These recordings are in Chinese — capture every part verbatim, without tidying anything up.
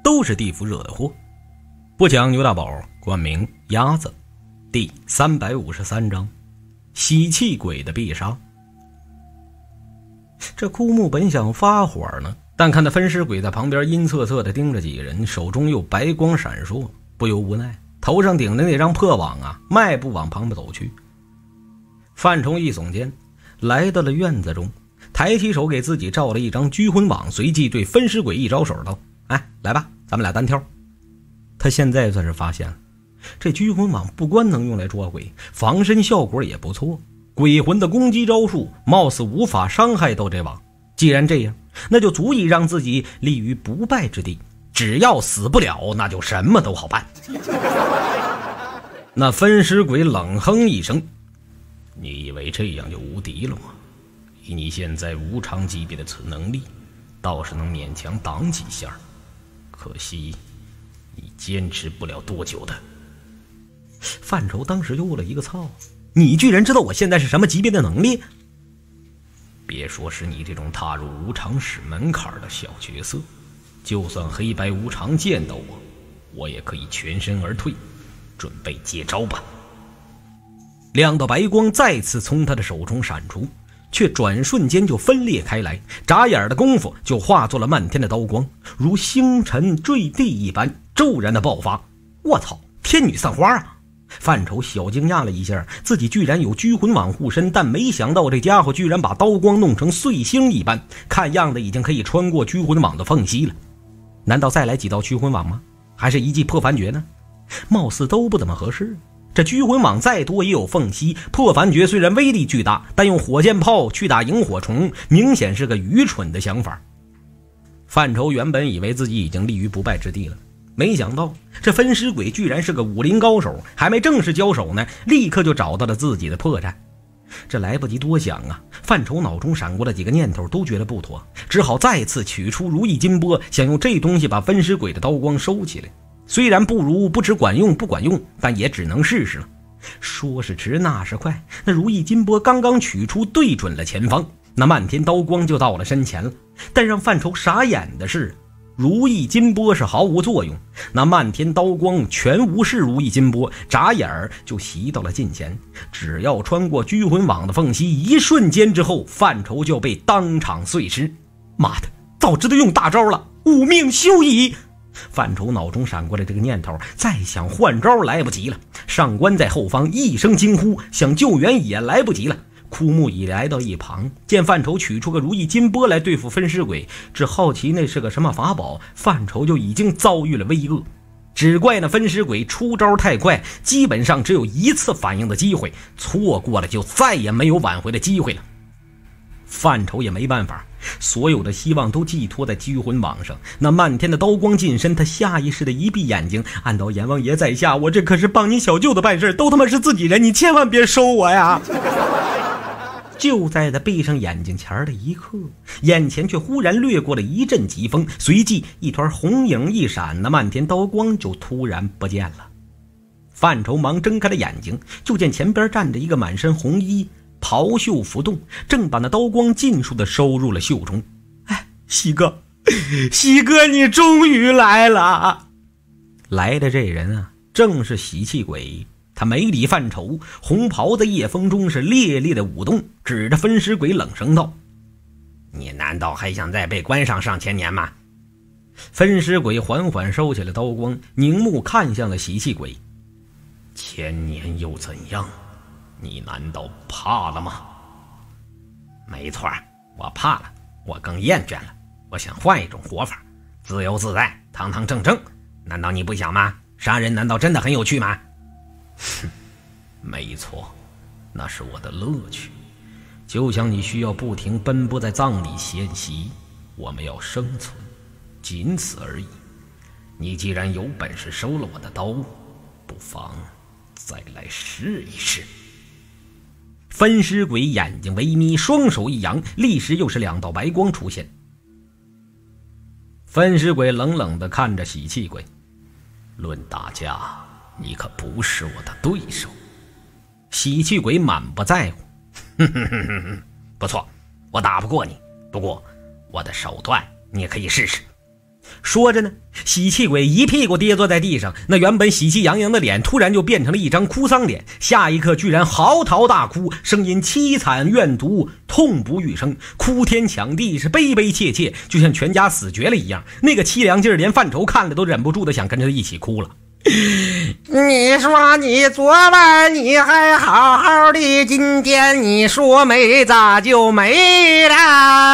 都是地府惹的祸。不讲牛大宝，冠名鸭子，第三百五十三章喜气鬼的必杀。这枯木本想发火呢，但看到分尸鬼在旁边阴恻恻地盯着几个人，手中又白光闪烁，不由无奈，头上顶的那张破网啊，迈步往旁边走去。范崇一耸肩，来到了院子中，抬起手给自己罩了一张拘魂网，随即对分尸鬼一招手道：哎，来吧，咱们俩单挑。他现在算是发现了，这拘魂网不光能用来捉鬼，防身效果也不错，鬼魂的攻击招数貌似无法伤害到这网。既然这样，那就足以让自己立于不败之地，只要死不了，那就什么都好办。那分尸鬼冷哼一声：你以为这样就无敌了吗？以你现在无常级别的此能力，倒是能勉强挡几下，可惜你坚持不了多久的。范畴当时就悟了一个操，你居然知道我现在是什么级别的能力？别说是你这种踏入无常使门槛的小角色，就算黑白无常见到我，我也可以全身而退，准备接招吧。两道白光再次从他的手中闪出，却转瞬间就分裂开来，眨眼的功夫就化作了漫天的刀光，如星辰坠地一般骤然的爆发。我操，天女散花啊！范畴小惊讶了一下，自己居然有拘魂网护身，但没想到这家伙居然把刀光弄成碎星一般，看样子已经可以穿过拘魂网的缝隙了。难道再来几道拘魂网吗？还是一记破凡诀呢？貌似都不怎么合适。这拘魂网再多也有缝隙，破凡诀虽然威力巨大，但用火箭炮去打萤火虫明显是个愚蠢的想法。范畴原本以为自己已经立于不败之地了，没想到这分尸鬼居然是个武林高手，还没正式交手呢，立刻就找到了自己的破绽。这来不及多想啊，范畴脑中闪过了几个念头，都觉得不妥，只好再次取出如意金钵，想用这东西把分尸鬼的刀光收起来。虽然不如不知管用不管用，但也只能试试了。说是迟那是快，那如意金钵刚刚取出，对准了前方，那漫天刀光就到了身前了。但让范畴傻眼的是，如意金钵是毫无作用，那漫天刀光全无视如意金钵，眨眼儿就袭到了近前。只要穿过拘魂网的缝隙，一瞬间之后，范畴就被当场碎尸。妈的，早知道用大招了，吾命休矣！范畴脑中闪过来这个念头，再想换招来不及了。上官在后方一声惊呼，想救援也来不及了。枯木已来到一旁，见范畴取出个如意金钵来对付分尸鬼，只好奇那是个什么法宝，范畴就已经遭遇了危厄。只怪那分尸鬼出招太快，基本上只有一次反应的机会，错过了就再也没有挽回的机会了。范畴也没办法，所有的希望都寄托在拘魂网上。那漫天的刀光近身，他下意识的一闭眼睛，暗道阎王爷在下，我这可是帮你小舅子办事，都他妈是自己人，你千万别收我呀！就在他闭上眼睛前的一刻，眼前却忽然掠过了一阵疾风，随即一团红影一闪，那漫天刀光就突然不见了。范畴忙睁开了眼睛，就见前边站着一个满身红衣，袍袖浮动，正把那刀光尽数的收入了袖中。哎，西哥，西哥，你终于来了！来的这人啊，正是喜气鬼。他没理范畴，红袍在夜风中是烈烈的舞动，指着分尸鬼冷声道：你难道还想再被关上上千年吗？分尸鬼缓缓收起了刀光，凝目看向了喜气鬼。千年又怎样？你难道怕了吗？没错，我怕了，我更厌倦了，我想换一种活法，自由自在，堂堂正正，难道你不想吗？杀人难道真的很有趣吗？哼，没错，那是我的乐趣。就像你需要不停奔波在葬礼迁徙，我们要生存，仅此而已。你既然有本事收了我的刀，不妨再来试一试。分尸鬼眼睛微眯，双手一扬，立时又是两道白光出现。分尸鬼冷冷地看着喜气鬼，论打架，你可不是我的对手。喜气鬼满不在乎，哼哼哼哼哼，不错，我打不过你，不过我的手段你也可以试试。 说着呢，喜气鬼一屁股跌坐在地上，那原本喜气洋洋的脸突然就变成了一张哭丧脸，下一刻居然嚎啕大哭，声音凄惨怨毒，痛不欲生，哭天抢地，是悲悲切切，就像全家死绝了一样。那个凄凉劲儿，连范畴看了都忍不住的想跟着一起哭了。 你说你昨晚你还好好的，今天你说没咋就没了。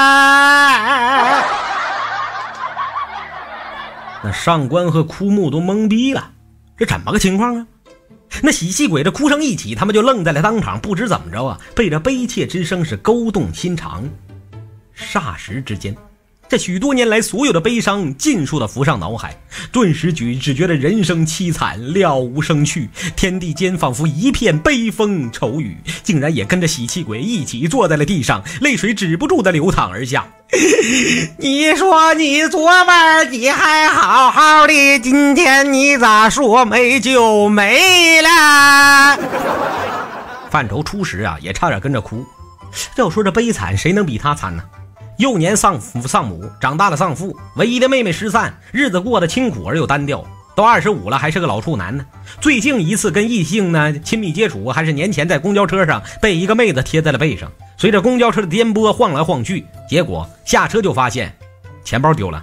那上官和枯木都懵逼了，这怎么个情况啊？那喜气鬼这哭声一起，他们就愣在了当场，不知怎么着啊，被这悲切之声是勾动心肠。霎时之间，这许多年来所有的悲伤尽数的浮上脑海，顿时只只觉得人生凄惨，了无生趣，天地间仿佛一片悲风愁雨，竟然也跟着喜气鬼一起坐在了地上，泪水止不住的流淌而下。 你说你昨晚你还好好的，今天你咋说没就没了。 范畴初时啊也差点跟着哭，要说这悲惨谁能比他惨呢？幼年丧父丧母，长大了丧父，唯一的妹妹失散，日子过得清苦而又单调，都二十五了还是个老处男呢。最近一次跟异性呢亲密接触还是年前在公交车上被一个妹子贴在了背上，随着公交车的颠簸晃来晃去，结果下车就发现钱包丢了。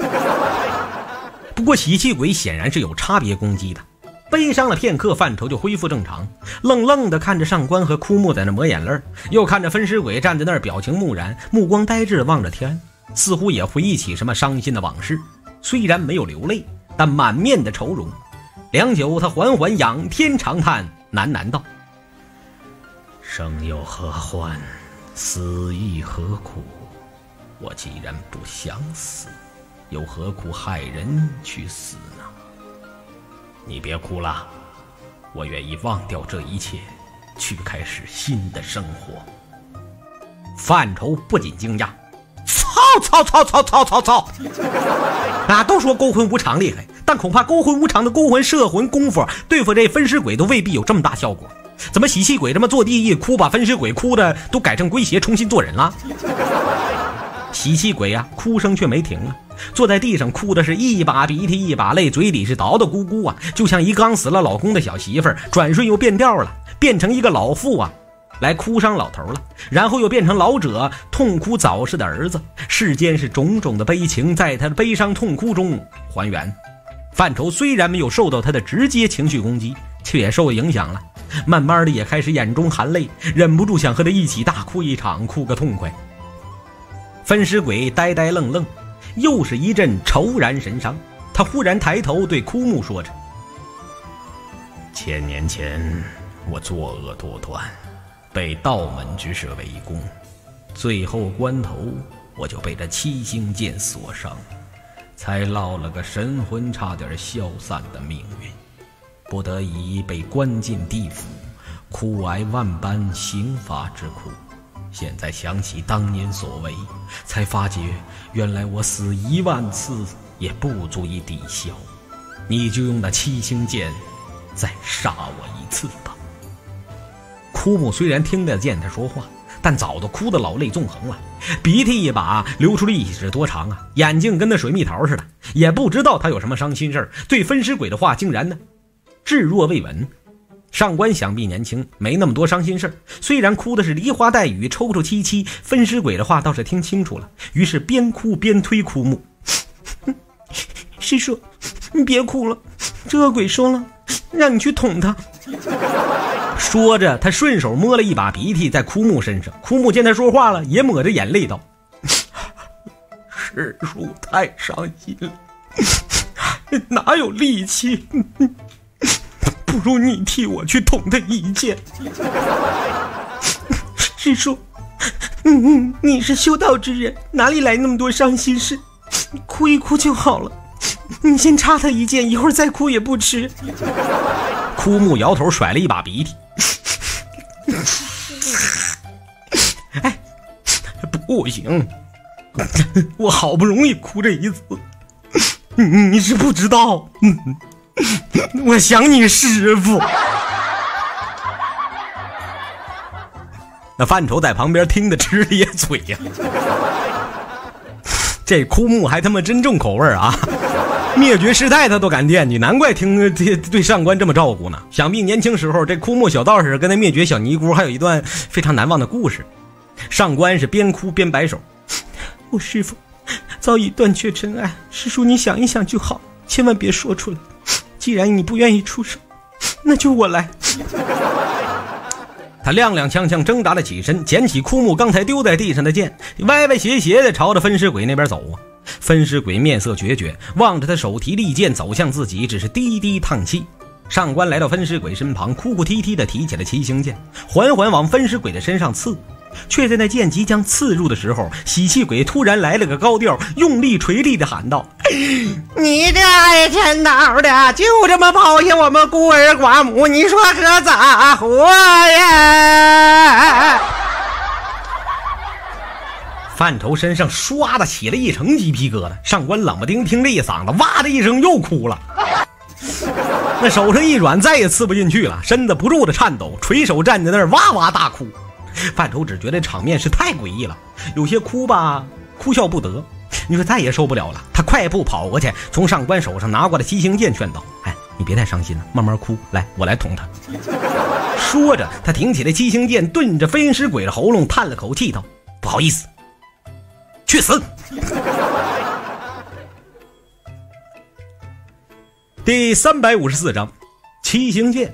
不过喜气鬼显然是有差别攻击的，悲伤了片刻，范畴就恢复正常，愣愣地看着上官和枯木在那抹眼泪，又看着分尸鬼站在那儿表情木然，目光呆滞地望着天，似乎也回忆起什么伤心的往事，虽然没有流泪，但满面的愁容。良久，他缓缓仰天长叹，喃喃道：生有何欢，死亦何苦？我既然不想死，又何苦害人去死呢？你别哭了，我愿意忘掉这一切，去开始新的生活。范畴不仅惊讶，操操操操操操操！啊，都说勾魂无常厉害，但恐怕勾魂无常的勾魂摄魂功夫对付这分尸鬼都未必有这么大效果。怎么喜气鬼这么坐地一哭，把分尸鬼哭的都改正归邪，重新做人了？喜气鬼啊，哭声却没停了，坐在地上哭的是一把鼻涕一把泪，嘴里是叨叨咕咕啊，就像一刚死了老公的小媳妇儿，转瞬又变调了，变成一个老妇啊，来哭伤老头了，然后又变成老者痛哭早逝的儿子。世间是种种的悲情在他的悲伤痛哭中还原。范畴虽然没有受到他的直接情绪攻击，却也受影响了，慢慢的也开始眼中含泪，忍不住想和他一起大哭一场，哭个痛快。分尸鬼呆呆愣愣，又是一阵愁然神伤。他忽然抬头对枯木说着：千年前我作恶多端，被道门之士围攻，最后关头我就被这七星剑所伤，才落了个神魂差点消散的命运，不得已被关进地府，苦挨万般刑罚之苦。现在想起当年所为，才发觉原来我死一万次也不足以抵消，你就用那七星剑再杀我一次吧。枯木虽然听得见他说话，但早都哭得老泪纵横了，鼻涕一把流出了一尺多长啊，眼睛跟那水蜜桃似的，也不知道他有什么伤心事儿，对分尸鬼的话竟然呢置若未闻。上官想必年轻，没那么多伤心事儿，虽然哭的是梨花带雨，抽抽戚戚，分尸鬼的话倒是听清楚了，于是边哭边推枯木。师叔，你别哭了，这个鬼说了让你去捅他。说着他顺手摸了一把鼻涕在枯木身上，枯木见他说话了，也抹着眼泪道：师叔太伤心了，哪有力气，不如你替我去捅他一剑。师叔，嗯，你是修道之人，哪里来那么多伤心事？哭一哭就好了，你先插他一剑，一会儿再哭也不迟。枯木摇头甩了一把鼻涕。哎，不行，我好不容易哭这一次，你是不知道，我想你师父。那范畴在旁边听得直咧嘴呀、啊， 这枯木还他妈真重口味啊！灭绝师太他都敢惦记，难怪听对对上官这么照顾呢。想必年轻时候这枯木小道士跟那灭绝小尼姑还有一段非常难忘的故事。上官是边哭边摆手：“我师父早已断绝真爱，师叔你想一想就好，千万别说出来。既然你不愿意出手，那就我来。”他踉踉跄跄挣扎了起身，捡起枯木刚才丢在地上的剑，歪歪斜斜地朝着分尸鬼那边走啊。分尸鬼面色决绝，望着他手提利剑走向自己，只是低低叹气。上官来到分尸鬼身旁，哭哭啼啼地提起了七星剑，缓缓往分尸鬼的身上刺。却在那剑即将刺入的时候，喜气鬼突然来了个高调，用力垂地地喊道：“ 你这爱天道的，就这么抛下我们孤儿寡母，你说可咋活呀？” 范畴身上唰的起了一层鸡皮疙瘩，上官冷不丁听这一嗓子，哇的一声又哭了。那手上一软，再也刺不进去了，身子不住的颤抖，垂手站在那儿哇哇大哭。范畴只觉得场面是太诡异了，有些哭吧哭笑不得。你说再也受不了了，他快步跑过去，从上官手上拿过来七星剑，劝道：“哎，你别太伤心了，慢慢哭，来，我来捅他。”说着，他挺起了七星剑，对着分尸鬼的喉咙叹了口气，道：“不好意思，去死！”第三百五十四章七星剑。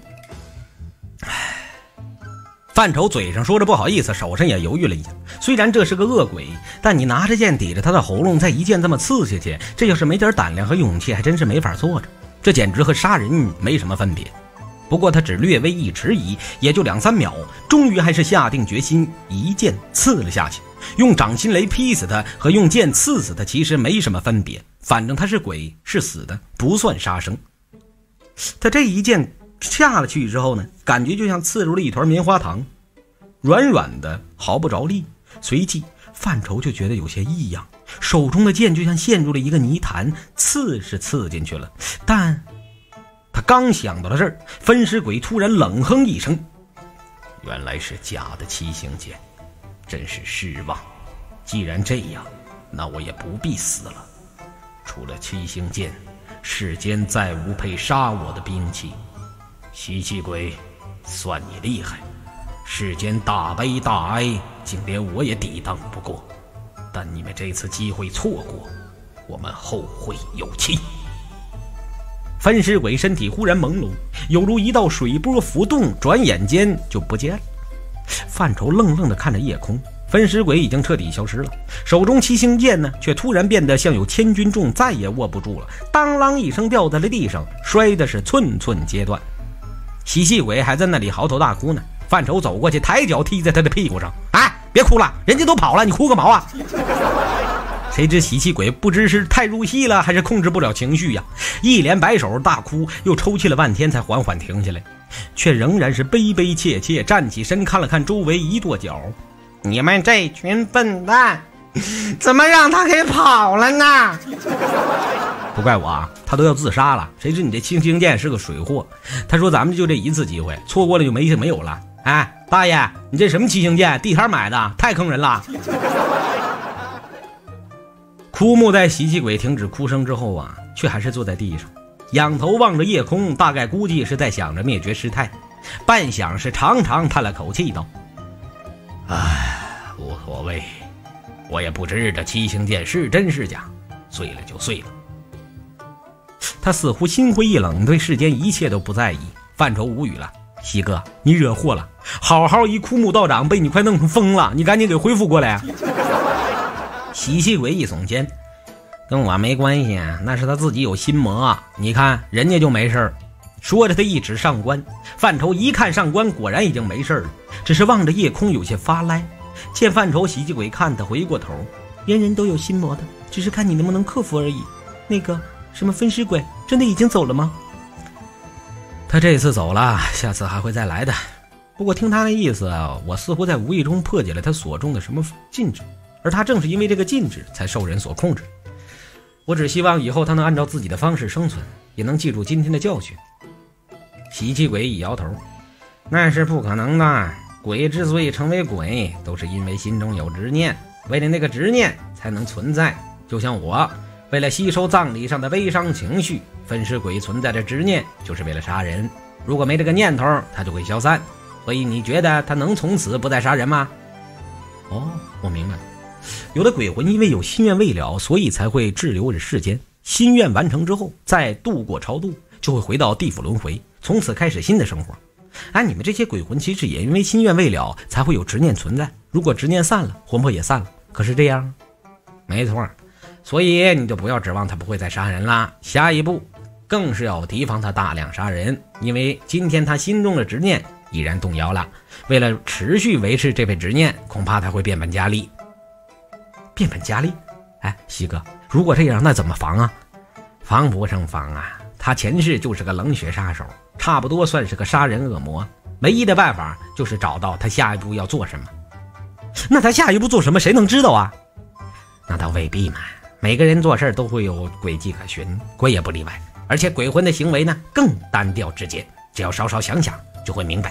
范畴嘴上说着不好意思，手上也犹豫了一下。虽然这是个恶鬼，但你拿着剑抵着他的喉咙，再一剑这么刺下去，这要是没点胆量和勇气，还真是没法做着。这简直和杀人没什么分别。不过他只略微一迟疑，也就两三秒，终于还是下定决心，一剑刺了下去。用掌心雷劈死他和用剑刺死他其实没什么分别，反正他是鬼，是死的，不算杀生。他这一剑下了去之后呢，感觉就像刺入了一团棉花糖，软软的毫不着力。随即范畴就觉得有些异样，手中的剑就像陷入了一个泥潭，刺是刺进去了，但他刚想到了这儿，分尸鬼突然冷哼一声：“原来是假的七星剑，真是失望。既然这样，那我也不必死了。除了七星剑，世间再无配杀我的兵器。吸气鬼，算你厉害，世间大悲大哀，竟连我也抵挡不过。但你们这次机会错过，我们后会有期。”分尸鬼身体忽然朦胧，犹如一道水波浮动，转眼间就不见了。范畴愣愣地看着夜空，分尸鬼已经彻底消失了，手中七星剑呢，却突然变得像有千钧重，再也握不住了，当啷一声掉在了地上，摔的是寸寸皆断。喜气鬼还在那里嚎啕大哭呢，范畴走过去，抬脚踢在他的屁股上：“哎，别哭了，人家都跑了，你哭个毛啊！”谁知喜气鬼不知是太入戏了，还是控制不了情绪呀，一连摆手大哭，又抽泣了半天才缓缓停下来，却仍然是悲悲切切，站起身看了看周围，一跺脚：“ 你们这群笨蛋，怎么让他给跑了呢？”“ 不怪我啊，他都要自杀了，谁知你这七星剑是个水货。他说咱们就这一次机会，错过了就没没有了。哎，大爷，你这什么七星剑？地摊买的，太坑人了。”枯木在喜气鬼停止哭声之后啊，却还是坐在地上，仰头望着夜空，大概估计是在想着灭绝师太。半晌是长长叹了口气道：“唉，无所谓，我也不知这七星剑是真是假，碎了就碎了。”他似乎心灰意冷，对世间一切都不在意。范畴无语了：“喜哥，你惹祸了，好好一枯木道长被你快弄成疯了，你赶紧给恢复过来啊！”喜气鬼一耸肩：“跟我没关系，那是他自己有心魔，你看人家就没事。”说着他一指上官，范畴一看上官果然已经没事了，只是望着夜空有些发呆。见范畴喜气鬼看他，回过头：“人人都有心魔的，只是看你能不能克服而已。那个什么分尸鬼真的已经走了吗？”“他这次走了，下次还会再来的。不过听他的意思啊，我似乎在无意中破解了他所中的什么禁制，而他正是因为这个禁制才受人所控制。我只希望以后他能按照自己的方式生存，也能记住今天的教训。”喜气鬼一摇头：“那是不可能的，鬼之所以成为鬼，都是因为心中有执念，为了那个执念才能存在。 就像我，为了吸收葬礼上的悲伤情绪，分尸鬼存在的执念就是为了杀人。如果没这个念头，他就会消散。所以你觉得他能从此不再杀人吗？哦，我明白了。有的鬼魂因为有心愿未了，所以才会滞留着世间。心愿完成之后，再度过超度，就会回到地府轮回，从此开始新的生活。而你们这些鬼魂其实也因为心愿未了，才会有执念存在。如果执念散了，魂魄也散了。可是这样，没错。所以你就不要指望他不会再杀人啦。下一步更是要提防他大量杀人，因为今天他心中的执念已然动摇了。为了持续维持这份执念，恐怕他会变本加厉。变本加厉？哎，西哥，如果这样，那怎么防啊？防不胜防啊！他前世就是个冷血杀手，差不多算是个杀人恶魔。唯一的办法就是找到他下一步要做什么。那他下一步做什么，谁能知道啊？那倒未必嘛。每个人做事都会有轨迹可循，鬼也不例外。而且鬼魂的行为呢，更单调直接，只要稍稍想想就会明白。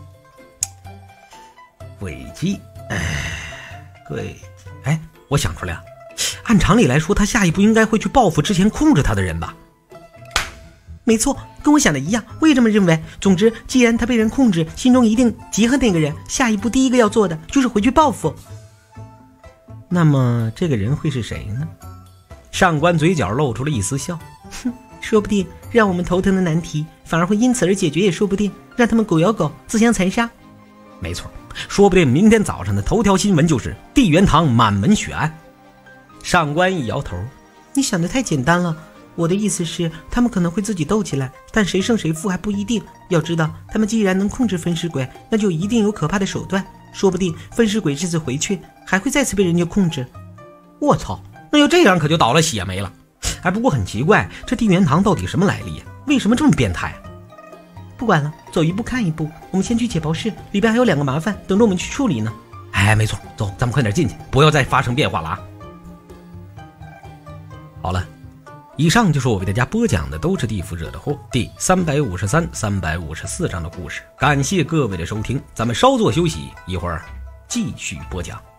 轨迹，哎，轨，哎，我想出来了。按常理来说，他下一步应该会去报复之前控制他的人吧？没错，跟我想的一样，我也这么认为。总之，既然他被人控制，心中一定嫉恨那个人，下一步第一个要做的就是回去报复。那么这个人会是谁呢？上官嘴角露出了一丝笑，哼，说不定让我们头疼的难题反而会因此而解决也说不定，让他们狗咬狗，自相残杀。没错，说不定明天早上的头条新闻就是地元堂满门血案。上官一摇头，你想的太简单了。我的意思是，他们可能会自己斗起来，但谁胜谁负还不一定。要知道，他们既然能控制分尸鬼，那就一定有可怕的手段。说不定分尸鬼这次回去，还会再次被人家控制。我操，那要这样可就倒了血霉了。哎，不过很奇怪，这地元堂到底什么来历啊？为什么这么变态啊？不管了，走一步看一步。我们先去解剖室，里边还有两个麻烦等着我们去处理呢。哎，没错，走，咱们快点进去，不要再发生变化了啊！好了，以上就是我为大家播讲的都是地府惹的祸第三百五十三、三百五十四章的故事。感谢各位的收听，咱们稍作休息，一会儿继续播讲。